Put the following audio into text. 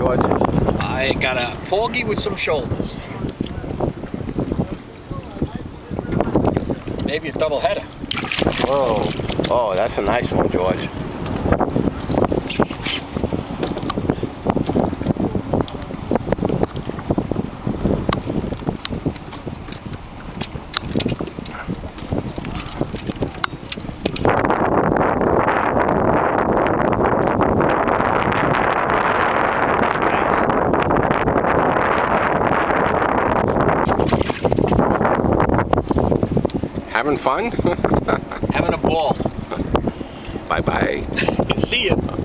George? I got a Porgy with some shoulders. Maybe a double header. Whoa. Oh, that's a nice one, George. Having fun? Having a ball. Bye-bye. See ya.